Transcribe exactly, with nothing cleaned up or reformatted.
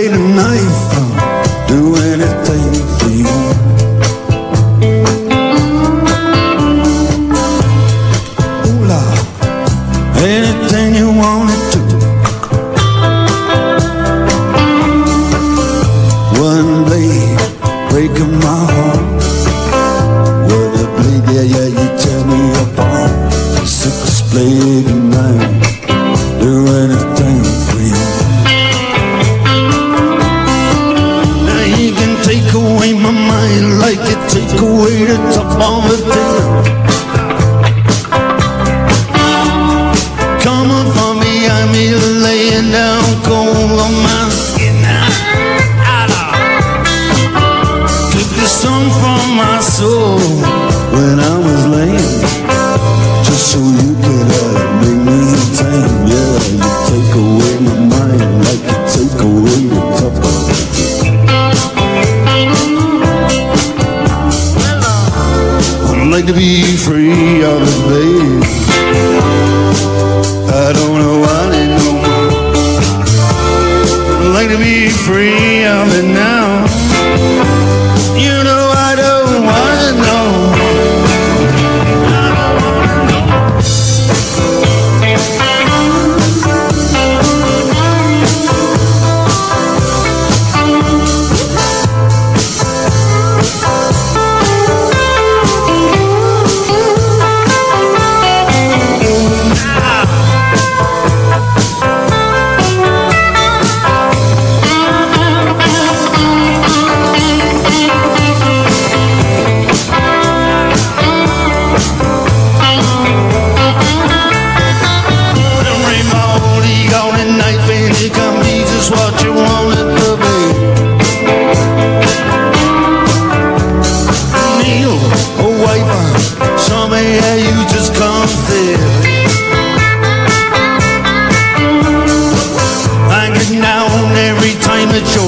play the knife, I'll do anything for you. Oh Lord, anything you wanna do. One blade breaking my heart. With a blade, yeah, yeah, you tear me apart. Six blade knife, do anything for you. Now you can take away my mind like you take away the top of the tail. Coming from behind me, laying down cold on my skin. Took the song from my soul when I was laying, just so you could uh, make me tame. Yeah, you take away my mind like you take away the top of it. I'd like to be free of it, babe. I don't know why they no more. I'd like to be free of it now. You know I don't wanna know. What you wanted to be. Neil, a wiper, show me how you just come there. I get down every time that you're